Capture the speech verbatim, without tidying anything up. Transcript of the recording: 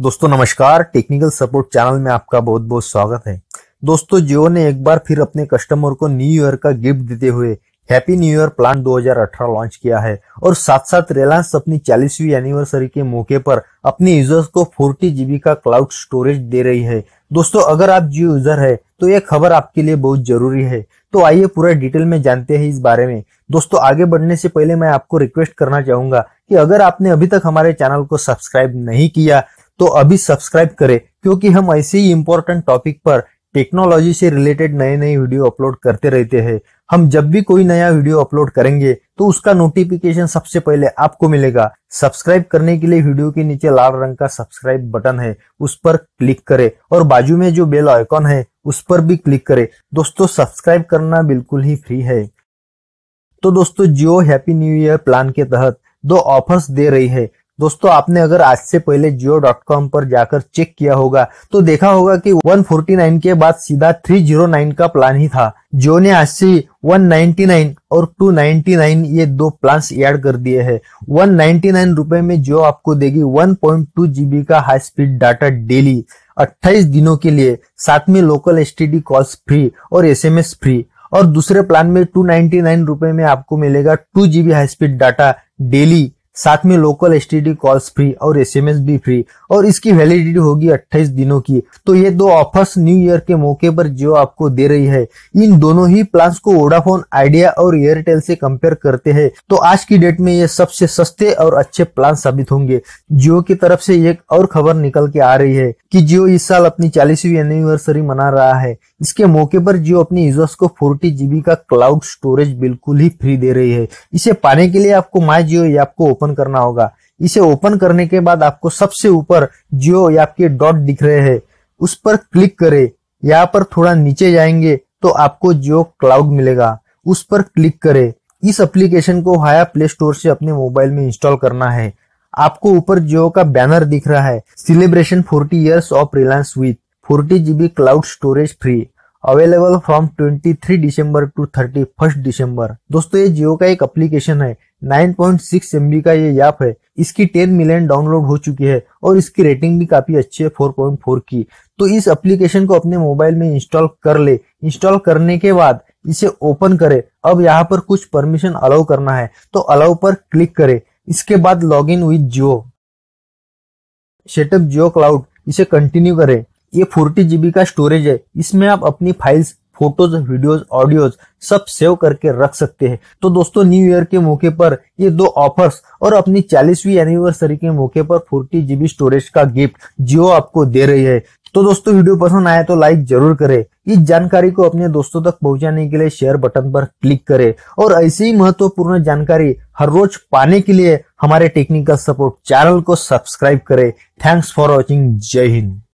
दोस्तों नमस्कार, technical support channel में आपका बहुत बहुत स्वागत है। दोस्तों जियो ने एक बार फिर अपने कस्टमर को न्यू ईयर का गिफ्ट देते हुए हैप्पी न्यू ईयर प्लान दो हज़ार अठारह लॉन्च किया है और साथ साथ रिलायंस अपनी चालीसवीं एनिवर्सरी के मौके पर अपने यूजर्स को चालीस जीबी का क्लाउड स्टोरेज दे रही है। दोस्तों अगर आप जियो यूजर है तो ये खबर आपके लिए बहुत जरूरी है। तो आइए पूरा डिटेल में जानते हैं इस बारे में। दोस्तों आगे बढ़ने से पहले मैं आपको रिक्वेस्ट करना चाहूंगा कि अगर आपने अभी तक हमारे चैनल को सब्सक्राइब नहीं किया तो अभी सब्सक्राइब करें, क्योंकि हम ऐसे ही इंपॉर्टेंट टॉपिक पर टेक्नोलॉजी से रिलेटेड नए नए वीडियो अपलोड करते रहते हैं। हम जब भी कोई नया वीडियो अपलोड करेंगे तो उसका नोटिफिकेशन सबसे पहले आपको मिलेगा। सब्सक्राइब करने के लिए वीडियो के नीचे लाल रंग का सब्सक्राइब बटन है, उस पर क्लिक करें और बाजू में जो बेल आइकॉन है उस पर भी क्लिक करें। दोस्तों सब्सक्राइब करना बिल्कुल ही फ्री है। तो दोस्तों Jio happy new year plan के तहत दो ऑफर्स दे रही है। दोस्तों आपने अगर आज से पहले जियो डॉट कॉम पर जाकर चेक किया होगा तो देखा होगा कि एक सौ उनचास के बाद सीधा तीन सौ नौ का प्लान ही था। जियो ने आज से एक सौ निन्यानवे और दो सौ निन्यानवे ये दो प्लान्स ऐड कर दिए हैं। एक सौ निन्यानवे रुपए में जियो आपको देगी एक पॉइंट दो जीबी का हाई स्पीड डाटा डेली अट्ठाईस दिनों के लिए, साथ में लोकल एसटीडी कॉल्स फ्री और एसएमएस फ्री। और दूसरे प्लान में दो सौ निन्यानवे रुपए में आपको मिलेगा two GB high speed data daily, साथ में लोकल एसटीडी कॉल्स फ्री और एसएमएस भी फ्री, और इसकी वैलिडिटी होगी अट्ठाईस दिनों की। तो ये दो ऑफर्स न्यू ईयर के मौके पर जियो आपको दे रही है। इन दोनों ही प्लान्स को वोडाफोन, आइडिया और एयरटेल से कंपेयर करते हैं तो आज की डेट में ये सबसे सस्ते और अच्छे प्लान साबित होंगे। जियो की तरफ से एक और खबर निकल के आ रही है कि जियो इस साल अपनी चालीसवीं एनिवर्सरी मना रहा है। इसके मौके पर जियो अपने यूजर्स को चालीस जीबी का क्लाउड स्टोरेज बिल्कुल ही फ्री दे रही है। इसे पाने के लिए आपको माय जियो ऐप को ओपन करना होगा। इसे ओपन करने के बाद आपको सबसे ऊपर जियो ऐप के डॉट दिख रहे हैं, उस पर क्लिक करें। यहाँ पर थोड़ा नीचे जाएंगे तो आपको जियो क्लाउड मिलेगा, उस पर क्लिक करें। इस एप्लीकेशन को हाया प्ले स्टोर से अपने मोबाइल में इंस्टॉल करना है। आपको ऊपर जियो का बैनर दिख रहा है, सेलिब्रेशन चालीस इयर्स ऑफ रिलायंस विथ चालीस GB cloud storage free, available from तेईस दिसंबर टू इकतीस दिसंबर। दोस्तों ये जियो का एक एप्लीकेशन है, नौ पॉइंट छह एमबी का ये ऐप है। इसकी दस मिलियन डाउनलोड हो चुकी है और इसकी रेटिंग भी काफी अच्छी है, चार पॉइंट चार की। तो इस एप्लीकेशन को अपने मोबाइल में इंस्टॉल कर ले। इंस्टॉल करने के बाद इसे ओपन करे। अब यहाँ पर कुछ परमिशन अलाउ करना है तो अलाउ पर क्लिक करे। इसके बाद log in with Jio, setup Jio cloud, इसे कंटिन्यू करें। ये चालीस जीबी का स्टोरेज है, इसमें आप अपनी फाइल्स, फोटोज, वीडियोज, ऑडियोज सब सेव करके रख सकते हैं। तो दोस्तों न्यू ईयर के मौके पर ये दो ऑफर्स और अपनी चालीसवीं एनिवर्सरी के मौके पर चालीस जीबी स्टोरेज का गिफ्ट जियो आपको दे रही है। तो दोस्तों वीडियो पसंद आया तो लाइक जरूर करें। इस जानकारी को अपने दोस्तों तक पहुंचाने के लिए शेयर बटन पर क्लिक करें और ऐसी ही महत्वपूर्ण जानकारी हर रोज पाने के लिए हमारे टेक्निकल सपोर्ट चैनल को सब्सक्राइब करें। Thanks for watching. जय हिंद।